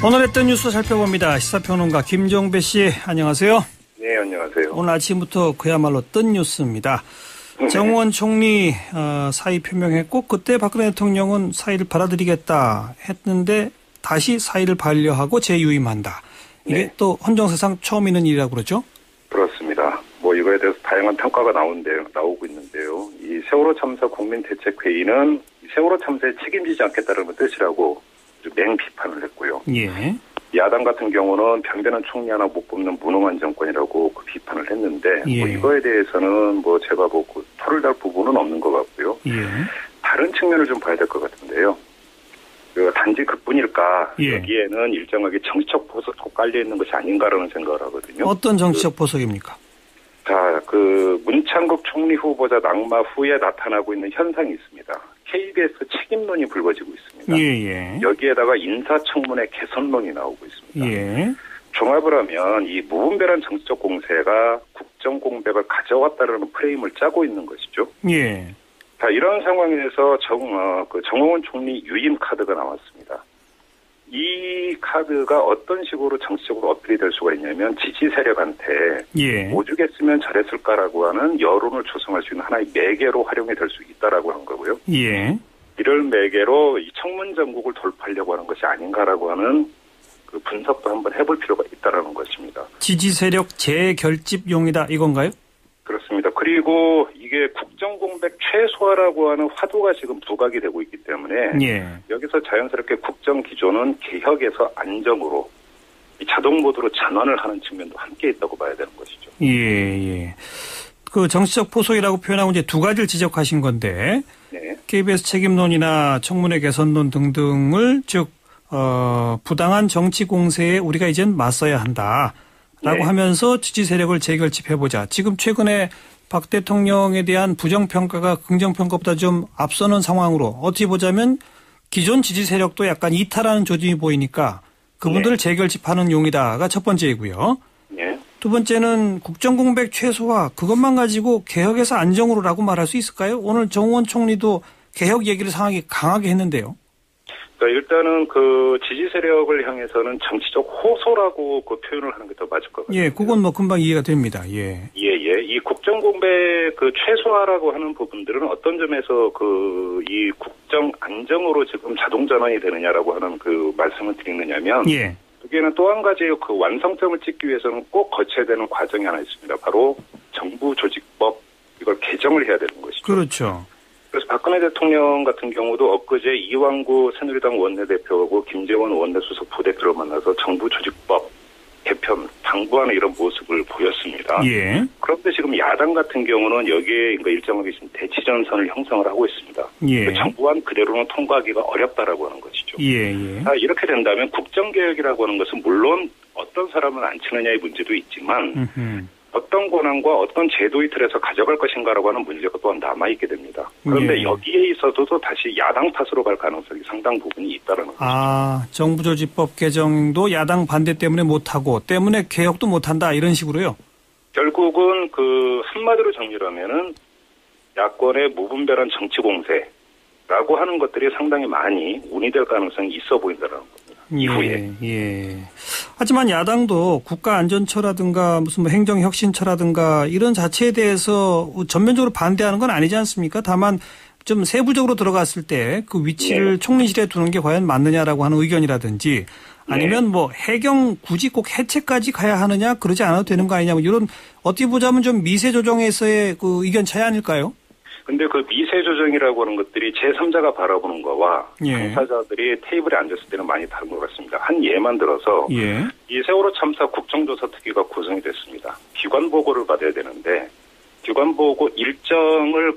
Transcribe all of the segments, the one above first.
오늘 했던 뉴스 살펴봅니다. 시사평론가 김종배 씨, 안녕하세요. 네, 안녕하세요. 오늘 아침부터 그야말로 뜬 뉴스입니다. 정우원 총리 사의 표명했고 그때 박근혜 대통령은 사의를 받아들이겠다 했는데 다시 사의를 반려하고 재유임한다. 이게 네. 또 헌정사상 처음 있는 일이라고 그러죠? 그렇습니다. 이거에 대해서 다양한 평가가 나오고 있는데요. 이 세월호 참사 국민대책회의는 세월호 참사에 책임지지 않겠다는 뜻이라고 맹비판을 했고요. 예. 야당 같은 경우는 변변한 총리 하나 못 뽑는 무능한 정권이라고 비판을 했는데 예. 이거에 대해서는 제가 토를 달 부분은 없는 것 같고요. 예. 다른 측면을 좀 봐야 될 것 같은데요. 단지 그뿐일까? 예. 여기에는 일정하게 정치적 보석도 깔려 있는 것이 아닌가라는 생각을 하거든요. 어떤 정치적 보석입니까? 자, 문창국 총리 후보자 낙마 후에 나타나고 있는 현상이 있습니다. KBS 책임론이 불거지고 있습니다. 예. 여기에다가 인사청문회 개선론이 나오고 있습니다. 예. 종합을 하면 이 무분별한 정치적 공세가 국정 공백을 가져왔다는 프레임을 짜고 있는 것이죠. 예. 자, 이런 상황에서 정호원 총리 유임 카드가 나왔습니다. 이 카드가 어떤 식으로 정치적으로 어필이 될 수가 있냐면 지지 세력한테 예. 오죽했으면 잘했을까라고 하는 여론을 조성할 수 있는 하나의 매개로 활용이 될 수 있다라고 하는 거고요. 예. 이를 매개로 이 청문 전국을 돌파하려고 하는 것이 아닌가라고 하는 그 분석도 한번 해볼 필요가 있다라는 것입니다. 지지 세력 재결집용이다 이건가요? 그렇습니다. 그리고 이게 국정공백 최소화라고 하는 화두가 지금 부각이 되고 있기 때문에 예. 여기서 자연스럽게 국정 기조는 개혁에서 안정으로 자동 모드로 전환을 하는 측면도 함께 있다고 봐야 되는 것이죠. 예. 그 정치적 포석이라고 표현하고 이제 두 가지를 지적하신 건데 네. KBS 책임론이나 청문회 개선론 등등을 즉 부당한 정치 공세에 우리가 이젠 맞서야 한다라고 네. 하면서 지지 세력을 재결집해보자. 지금 최근에 박 대통령에 대한 부정평가가 긍정평가보다 좀 앞서는 상황으로 어찌 보자면 기존 지지 세력도 약간 이탈하는 조짐이 보이니까 그분들을 네. 재결집하는 용이다가 첫 번째이고요. 네. 두 번째는 국정공백 최소화 그것만 가지고 개혁에서 안정으로라고 말할 수 있을까요? 오늘 정우원 총리도 개혁 얘기를 상하게 강하게 했는데요. 그러니까 일단은 지지 세력을 향해서는 정치적 호소라고 표현을 하는 게 더 맞을 것 같아요. 예, 그건 금방 이해가 됩니다. 예. 이 국정 공백 최소화라고 하는 부분들은 어떤 점에서 이 국정 안정으로 지금 자동 전환이 되느냐라고 하는 말씀을 드리느냐면 예. 여기에는 또 한 가지의 완성점을 찍기 위해서는 꼭 거쳐야 되는 과정이 하나 있습니다. 바로 정부 조직법 이걸 개정을 해야 되는 것이죠. 그렇죠. 그래서 박근혜 대통령 같은 경우도 엊그제 이완구 새누리당 원내대표하고 김재원 원내수석 부대표를 만나서 정부 조직법 개편 당부하는 이런 모습을 보였습니다. 예. 그런데 지금 야당 같은 경우는 여기에 일정하게 지금 대치전선을 형성을 하고 있습니다. 예. 정부안 그대로는 통과하기가 어렵다라고 하는 것이죠. 예. 이렇게 된다면 국정개혁이라고 하는 것은 물론 어떤 사람은 안 치느냐의 문제도 있지만 어떤 권한과 어떤 제도의 틀에서 가져갈 것인가라고 하는 문제가 또한 남아있게 됩니다. 그런데 예. 여기에 있어서도 다시 야당 탓으로 갈 가능성이 상당 부분이 있다는 거죠. 정부조직법 개정도 야당 반대 때문에 못하고 때문에 개혁도 못한다 이런 식으로요? 결국은 한마디로 정리를 하면은 야권의 무분별한 정치 공세라고 하는 것들이 상당히 많이 운이될 가능성이 있어 보인다는 겁니다. 이후에. 예. 하지만 야당도 국가안전처라든가 무슨 행정혁신처라든가 이런 자체에 대해서 전면적으로 반대하는 건 아니지 않습니까? 다만 좀 세부적으로 들어갔을 때 그 위치를 네. 총리실에 두는 게 과연 맞느냐라고 하는 의견이라든지 아니면 해경 굳이 꼭 해체까지 가야 하느냐 그러지 않아도 되는 거 아니냐 이런 어떻게 보자면 좀 미세 조정에서의 의견 차이 아닐까요? 근데 미세 조정이라고 하는 것들이 제3자가 바라보는 거와 예. 당사자들이 테이블에 앉았을 때는 많이 다른 것 같습니다. 한 예만 들어서 예. 이 세월호 참사 국정조사 특위가 구성이 됐습니다. 기관 보고를 받아야 되는데 기관 보고 일정을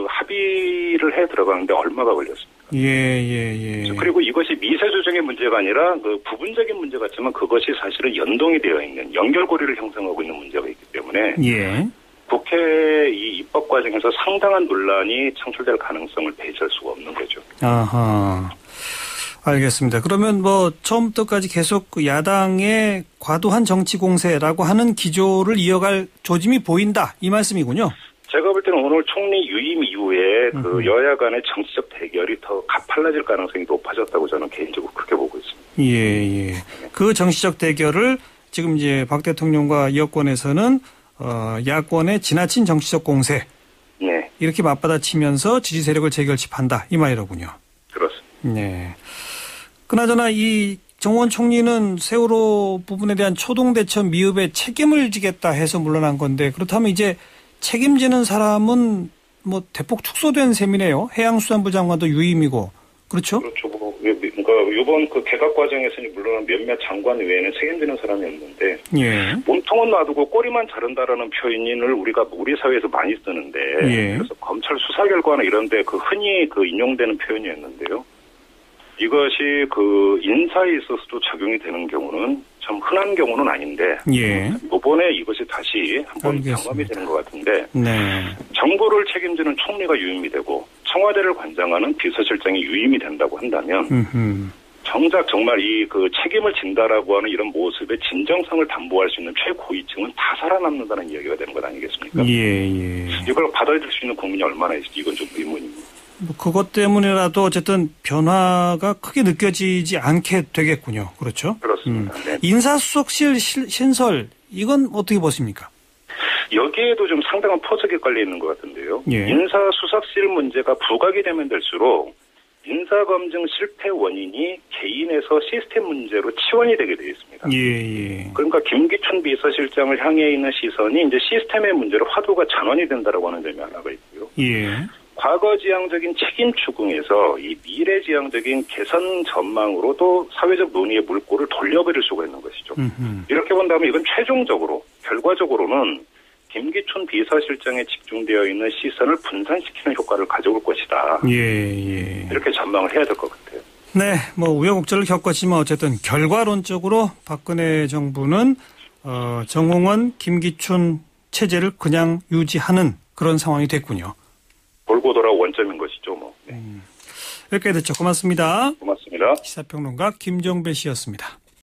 합의를 해 들어가는데 얼마가 걸렸습니까? 예. 그리고 이것이 미세 조정의 문제가 아니라 부분적인 문제 같지만 그것이 사실은 연동이 되어 있는 연결고리를 형성하고 있는 문제가 있기 때문에 예. 국회 이 입법 과정에서 상당한 논란이 창출될 가능성을 배제할 수가 없는 거죠. 아하. 알겠습니다. 그러면 처음부터까지 계속 야당의 과도한 정치 공세라고 하는 기조를 이어갈 조짐이 보인다. 이 말씀이군요. 제가 볼 때는 오늘 총리 유임 이후에 여야 간의 정치적 대결이 더 가팔라질 가능성이 높아졌다고 저는 개인적으로 그렇게 보고 있습니다. 예. 그 정치적 대결을 지금 이제 박 대통령과 여권에서는 야권의 지나친 정치적 공세 네. 이렇게 맞받아치면서 지지 세력을 재결집한다 이 말이로군요. 그렇습니다. 네. 그나저나 이 정원 총리는 세월호 부분에 대한 초동대처 미흡에 책임을 지겠다 해서 물러난 건데 그렇다면 이제 책임지는 사람은 뭐 대폭 축소된 셈이네요. 해양수산부 장관도 유임이고 그렇죠? 그렇죠. 그러니까 이번 그 개각 과정에서 물론 몇몇 장관 외에는 책임지는 사람이 없는데 예. 몸통은 놔두고 꼬리만 자른다라는 표현을 우리 사회에서 많이 쓰는데 예. 그래서 검찰 수사 결과나 이런데 그 흔히 그 인용되는 표현이었는데요. 이것이 그 인사에 있어서도 적용이 되는 경우는 참 흔한 경우는 아닌데 예. 이번에 이것이 다시 한번 알겠습니다. 경험이 되는 것 같은데 네. 정부를 책임지는 총리가 유임이 되고 청와대를 관장하는 비서실장이 유임이 된다고 한다면 정작 정말 이 그 책임을 진다라고 하는 이런 모습의 진정성을 담보할 수 있는 최고위층은 다 살아남는다는 이야기가 되는 것 아니겠습니까? 예. 이걸 받아들일 수 있는 국민이 얼마나 있을지 이건 좀 의문입니다. 뭐 그것 때문이라도 어쨌든 변화가 크게 느껴지지 않게 되겠군요. 그렇죠? 그렇습니다. 네. 인사수석실 신설 이건 어떻게 보십니까? 여기에도 좀 상당한 퍼즐이 깔려 있는 것 같은데요. 예. 인사수석실 문제가 부각이 되면 될수록 인사검증 실패 원인이 개인에서 시스템 문제로 치환이 되게 되어 있습니다. 예. 그러니까 김기춘 비서실장을 향해 있는 시선이 이제 시스템의 문제로 화두가 전환이 된다라고 하는 점이 하나가 있고요. 예. 과거지향적인 책임 추궁에서 이 미래지향적인 개선 전망으로도 사회적 논의의 물꼬를 돌려버릴 수가 있는 것이죠. 이렇게 본다면 이건 최종적으로 결과적으로는 김기춘 비서실장에 집중되어 있는 시선을 분산시키는 효과를 가져올 것이다. 예. 이렇게 전망을 해야 될 것 같아요. 네, 뭐 우여곡절을 겪었지만 어쨌든 결과론적으로 박근혜 정부는 정홍원, 김기춘 체제를 그냥 유지하는 그런 상황이 됐군요. 돌고 돌아 원점인 것이죠, 뭐. 네. 여기까지 듣죠. 고맙습니다. 고맙습니다. 시사평론가 김종배 씨였습니다.